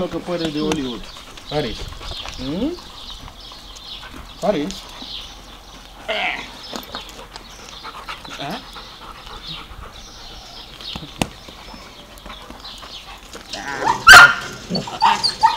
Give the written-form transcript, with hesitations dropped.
lo que puedes de Hollywood. Paris. ¿Mm? Paris. ¿Ah?